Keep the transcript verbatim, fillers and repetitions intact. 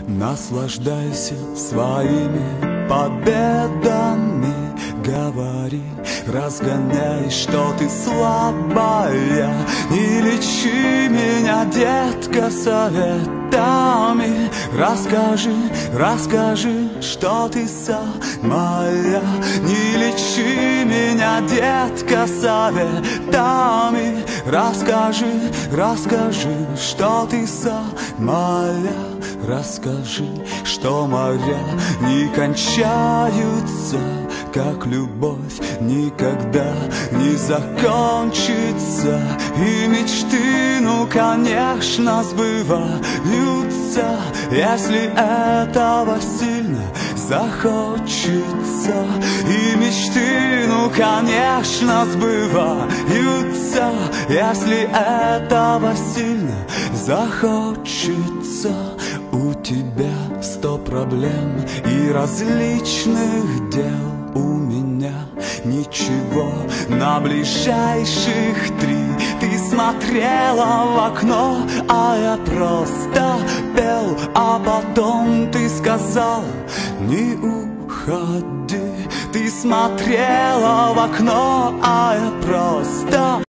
Наслаждайся своими победами, говори, разгоняй, что ты слабая. Не лечи меня, детка, советами. Расскажи, расскажи, что ты самая. Не лечи меня, детка, советами. Расскажи, расскажи, что ты самая. Расскажи, что моря не кончаются, как любовь никогда не закончится. И мечты, ну конечно, сбываются, если этого сильно захочется. И мечты, ну конечно, сбываются, если этого сильно захочется. У тебя сто проблем и различных дел, у меня ничего, на ближайших три. Ты смотрела в окно, а я просто пел. А потом ты сказала: не уходи. Ты смотрела в окно, а я просто